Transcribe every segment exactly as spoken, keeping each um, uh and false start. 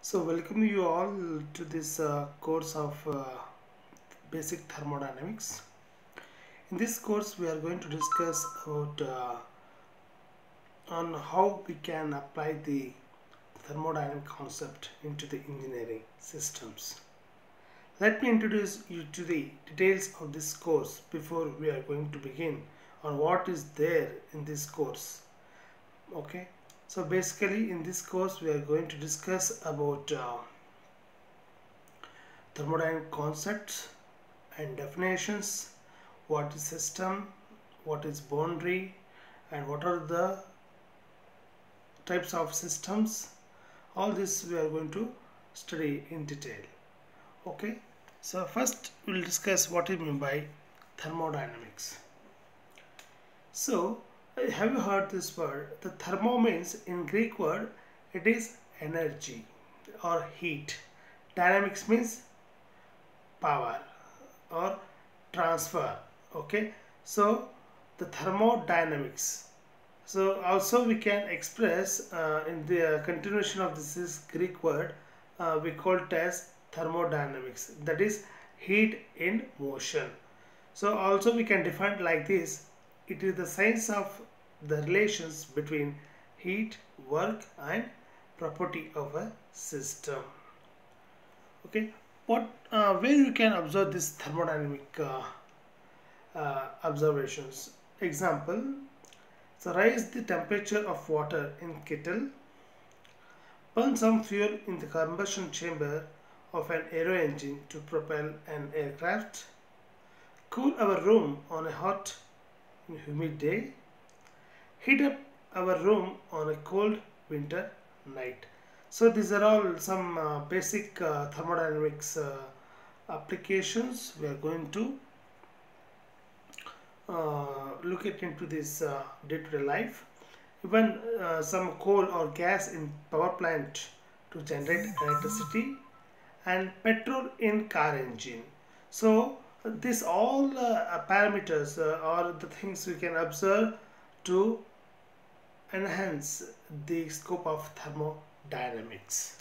So welcome you all to this uh, course of uh, basic thermodynamics. In this course we are going to discuss about uh, on how we can apply the thermodynamic concept into the engineering systems. Let me introduce you to the details of this course before we are going to begin on what is there in this course. Okay. So basically in this course we are going to discuss about uh, thermodynamic concepts and definitions, what is system, what is boundary, and what are the types of systems. All this we are going to study in detail. Okay, so first we will discuss what is meant by thermodynamics. So have you heard this word? The thermo means in Greek word it is energy or heat. Dynamics means power or transfer. Okay, so the thermodynamics. So also we can express uh, in the continuation of this is Greek word uh, we call it as thermodynamics, that is heat in motion. So also we can define like this: it is the science of the relations between heat, work and property of a system. Okay, what uh, where you can observe this thermodynamic uh, uh, observations. Example, so raise the temperature of water in kettle, burn some fuel in the combustion chamber of an aero engine to propel an aircraft, cool our room on a hot and humid day, heat up our room on a cold winter night. So these are all some uh, basic uh, thermodynamics uh, applications we are going to uh, look at into this uh, day-to-day life. Even uh, some coal or gas in power plant to generate electricity, and petrol in car engine. So these all uh, parameters uh, are the things we can observe to enhance the scope of thermodynamics.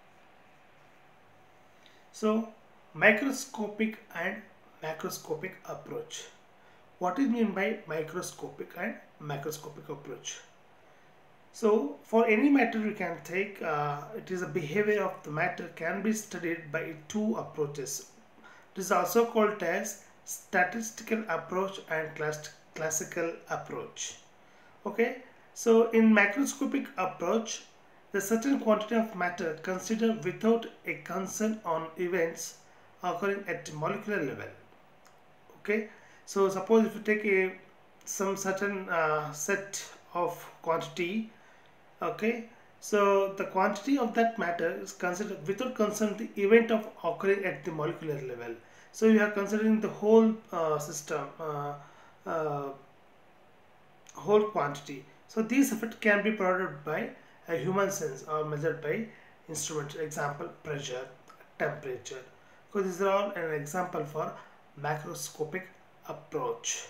So microscopic and macroscopic approach. What is meant by microscopic and macroscopic approach? So for any matter we can take, uh, it is a behavior of the matter can be studied by two approaches. It is also called as statistical approach and class classical approach. Okay, so in macroscopic approach, the certain quantity of matter considered without a concern on events occurring at molecular level. Okay, so suppose if you take a some certain uh, set of quantity. Okay, so the quantity of that matter is considered without concern the event of occurring at the molecular level. So you are considering the whole uh, system, uh, uh, whole quantity. So these effects can be provided by a human sense or measured by instruments. Example, pressure, temperature. So these are all an example for macroscopic approach.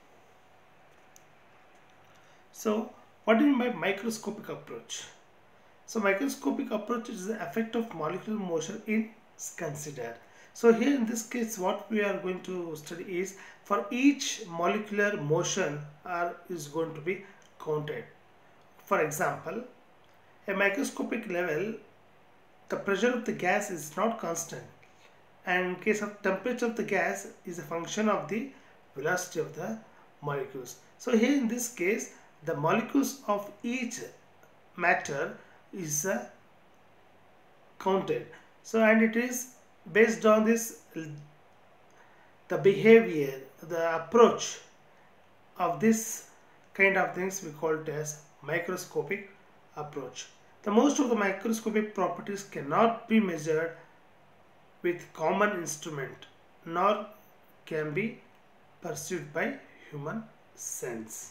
So what do you mean by microscopic approach? So microscopic approach is the effect of molecular motion is considered. So here in this case what we are going to study is for each molecular motion are is going to be counted. For example, a microscopic level the pressure of the gas is not constant, and in case of temperature of the gas is a function of the velocity of the molecules. So here in this case the molecules of each matter is uh, counted. So and it is based on this the behavior, the approach of this kind of things we call it as microscopic approach. The most of the microscopic properties cannot be measured with common instrument nor can be perceived by human sense.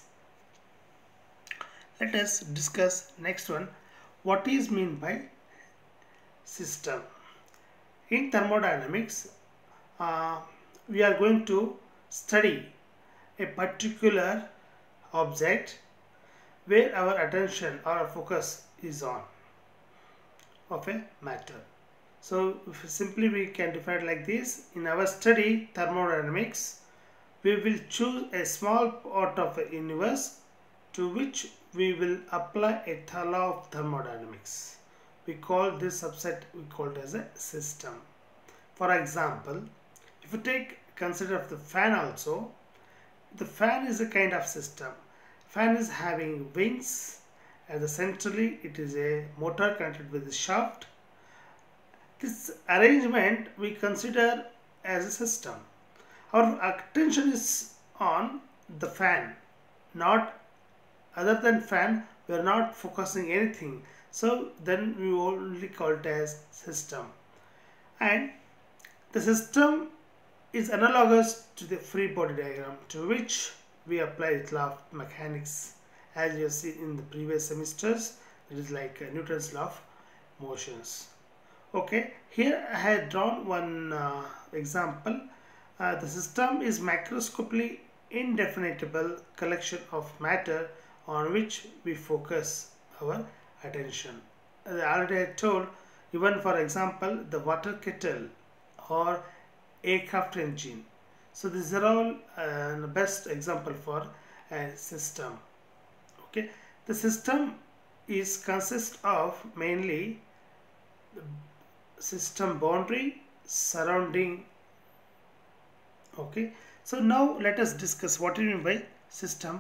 Let us discuss next one. What is meant by system? In thermodynamics, uh, we are going to study a particular object where our attention or our focus is on. of a matter. So if simply we can define it like this. In our study thermodynamics, we will choose a small part of a universe to which we will apply a law of thermodynamics. We call this subset, we call it as a system. For example, if you take consider of the fan also, the fan is a kind of system. Fan is having wings, and the centrally it is a motor connected with the shaft. This arrangement we consider as a system. Our attention is on the fan, not other than fan. We are not focusing anything. So then we only call it as system. And the system is analogous to the free body diagram, to which we apply the law of mechanics, as you have seen in the previous semesters. It is like uh, Newton's law of motions. Okay, here I had drawn one uh, example. Uh, the system is macroscopically indefinable collection of matter on which we focus our attention. As I already had told, even for example, the water kettle or aircraft engine. So these are all uh, the best example for a system. Okay, the system is consists of mainly the system boundary surrounding. Okay, so now let us discuss what we mean by system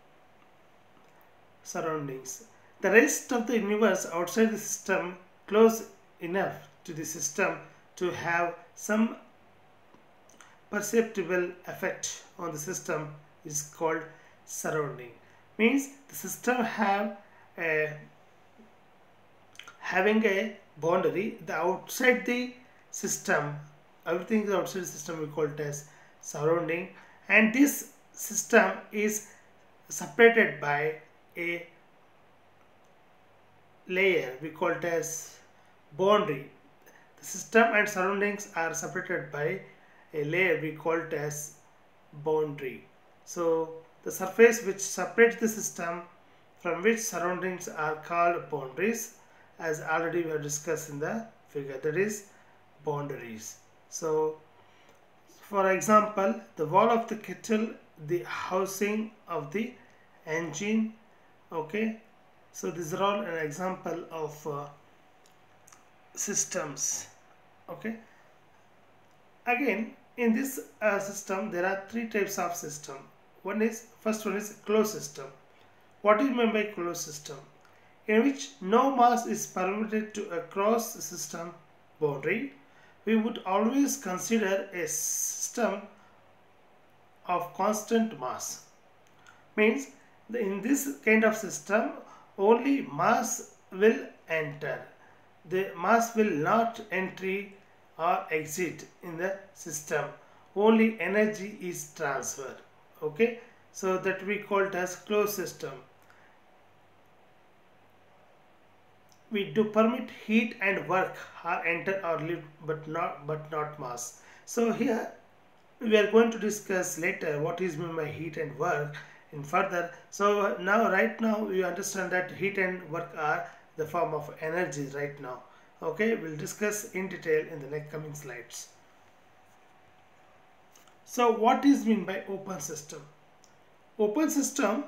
surroundings. The rest of the universe outside the system close enough to the system to have some perceptible effect on the system is called surrounding. Means the system have a having a boundary. The outside the system, everything is outside the system, we call it as surrounding, and this system is separated by a layer, we call it as boundary. The system and surroundings are separated by a layer, we call it as boundary. So the surface which separates the system from which surroundings are called boundaries, as already we have discussed in the figure, that is boundaries. So for example, the wall of the kettle, the housing of the engine. Okay, so these are all an example of uh, systems. Okay, again in this uh, system there are three types of system. One is, first one is closed system. What do you mean by closed system? In which no mass is permitted to cross the system boundary. We would always consider a system of constant mass. Means in this kind of system only mass will enter. The mass will not enter or exit in the system. Only energy is transferred. Okay, so that we call it as closed system. We do permit heat and work or enter or leave, but not but not mass. So here we are going to discuss later what is meant by heat and work in further. So now right now you understand that heat and work are the form of energy right now. Okay, we'll discuss in detail in the next coming slides. So what is meant by open system? Open system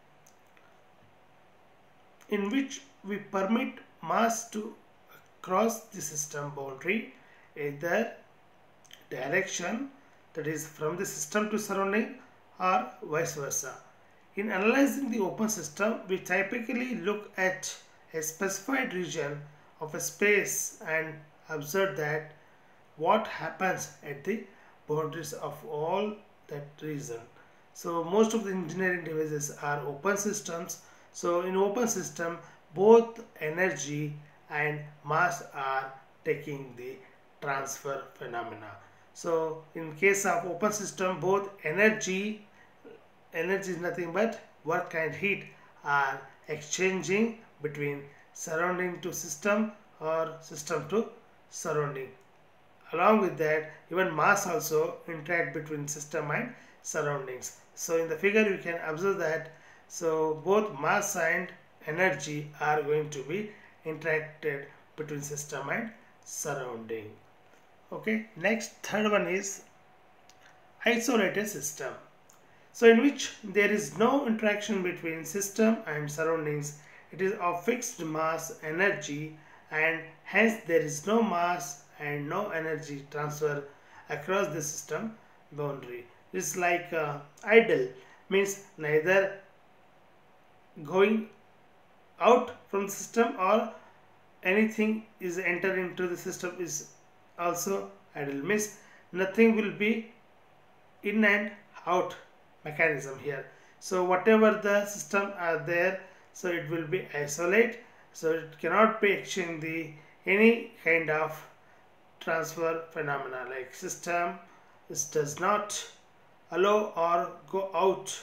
in which we permit mass to cross the system boundary either direction, that is from the system to surrounding, or vice versa. In analyzing the open system, we typically look at a specified region of a space and observe that what happens at the boundaries of all that region. So most of the engineering devices are open systems. So in open system, both energy and mass are taking the transfer phenomena. So in case of open system, both energy energy is nothing but work and heat are exchanging between surrounding to system or system to surrounding. Along with that, even mass also interact between system and surroundings. So in the figure you can observe that, so both mass and energy are going to be interacted between system and surrounding. Okay, next third one is isolated system. So in which there is no interaction between system and surroundings. It is of fixed mass energy and hence there is no mass and no energy transfer across the system boundary. It's like uh, idle means neither going out from the system or anything is entered into the system is also idle means nothing will be in and out mechanism here. So whatever the system are there, so it will be isolate, so it cannot be exchanging the any kind of transfer phenomena like system. This does not allow or go out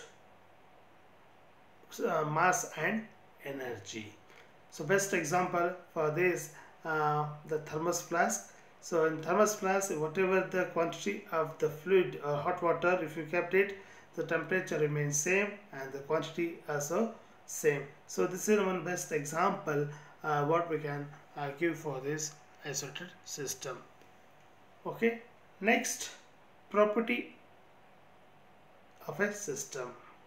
uh, mass and energy. So best example for this uh, the thermos flask. So in thermos flask, whatever the quantity of the fluid or hot water, if you kept it, the temperature remains same and the quantity also same. So this is one best example uh, what we can uh, give for this isolated system. Okay, next, property of a system.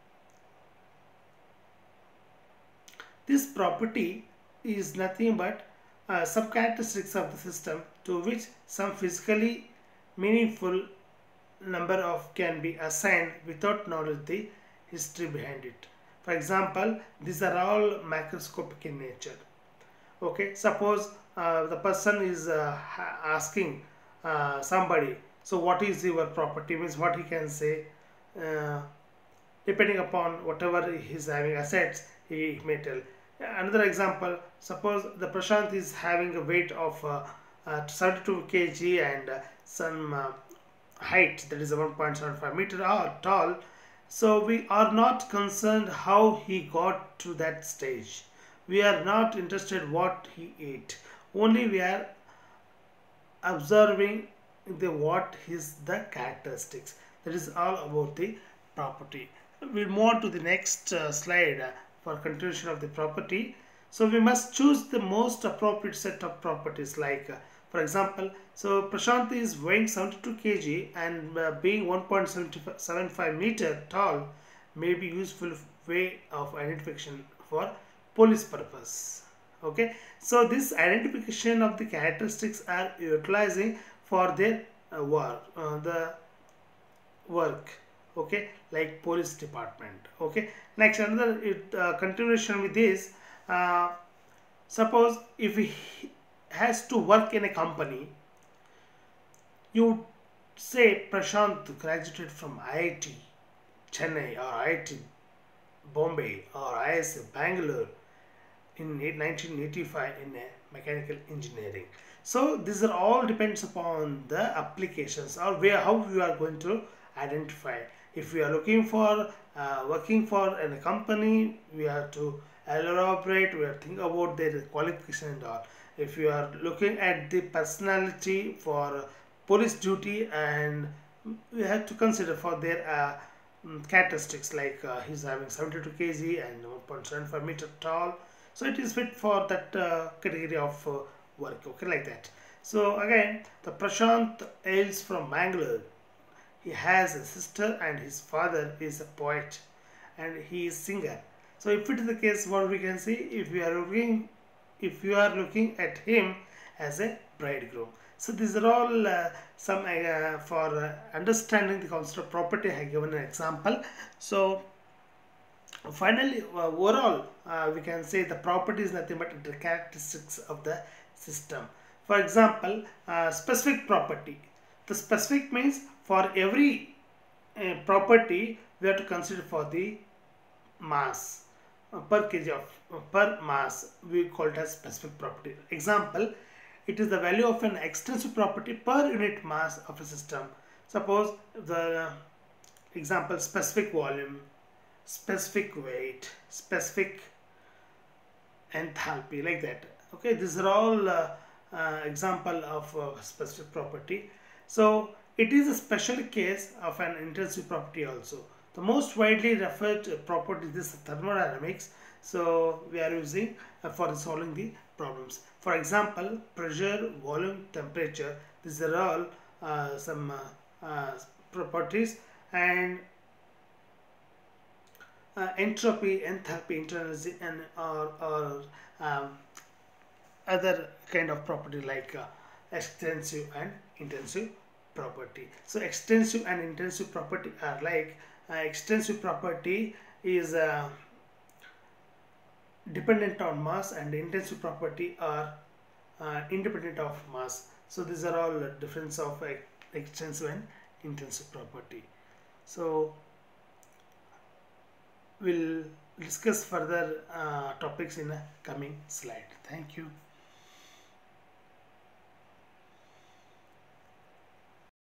This property is nothing but uh, some characteristics of the system to which some physically meaningful number of can be assigned without knowledge the history behind it. For example, these are all macroscopic in nature. Okay, suppose uh, the person is uh, asking uh, somebody, so what is your property, means what he can say, uh, depending upon whatever he is having assets, he may tell. Another example, suppose the Prashant is having a weight of uh, uh, seventy-two kilograms and uh, some uh, height, that is one point seven five meter tall. So we are not concerned how he got to that stage. We are not interested what he ate. Only we are observing the what is the characteristics. That is all about the property. We'll move on to the next uh, slide uh, for continuation of the property. So we must choose the most appropriate set of properties, like uh, for example, so Prashant is weighing seventy-two kilograms and uh, being one point seven five meter tall may be useful way of identification for police purpose. Okay, so this identification of the characteristics are utilizing for their uh, work, uh, the work. Okay, like police department. Okay, next another it, uh, continuation with this. Uh, suppose if he has to work in a company, you say Prashant graduated from I I T Chennai or I I T Bombay or I S A Bangalore in nineteen eighty-five in a mechanical engineering. So these are all depends upon the applications or where how you are going to identify. If we are looking for uh, working for in a company, we have to elaborate, we have to think about their qualification and all. If you are looking at the personality for police duty, and we have to consider for their uh, characteristics, like uh, he's having seventy-two kilograms and one point seven five meter tall, so it is fit for that uh, category of uh, work. Okay, like that. So again, the Prashant hails from Bangalore. He has a sister and his father is a poet and he is singer. So if it is the case, what we can see, if we are looking if you are looking at him as a bridegroom. So these are all uh, some uh, for uh, understanding the concept of property. I have given an example. So finally, uh, overall uh, we can say the property is nothing but the characteristics of the system. For example, uh, specific property. The specific means for every uh, property we have to consider for the mass uh, per kg of uh, per mass, we call it as specific property. Example, it is the value of an extensive property per unit mass of a system. Suppose the uh, example, specific volume, specific weight, specific enthalpy, like that. Okay, these are all uh, uh, example of uh, specific property. So it is a special case of an intensive property also. The most widely referred property is this thermodynamics. So we are using uh, for solving the problems. For example, pressure, volume, temperature, these are all uh, some uh, uh, properties. And uh, entropy, enthalpy, internal energy, and or, or um, other kind of property like uh, extensive and intensive property. So extensive and intensive property are like uh, extensive property is uh, dependent on mass, and intensive property are uh, independent of mass. So these are all difference of uh, extensive and intensive property. So we'll discuss further uh, topics in a coming slide. Thank you.